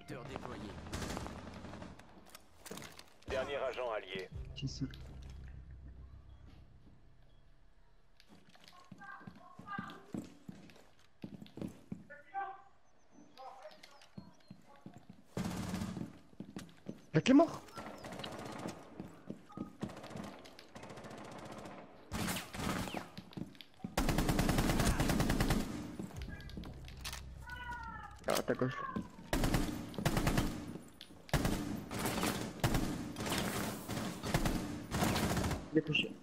Capteur déployé. Dernier agent allié. Qui c'est? Là qui est mort. Ah, à ta gauche là. Il est couché.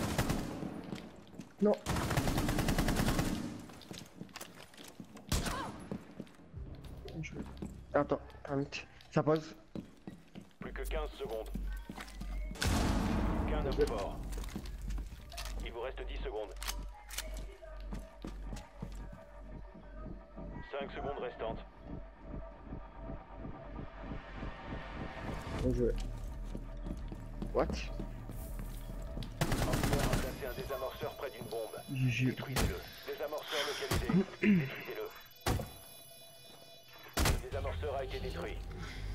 Non. Attends, permette. Ça pose. Plus que 15 secondes. Aucun homme fort. Il vous reste 10 secondes. 5 secondes restantes. Bien joué. What? Encore a placé un désamorceur près d'une bombe. GG. Détruisez-le. Désamorceur localisé. Détruisez-le. Le désamorceur a été détruit.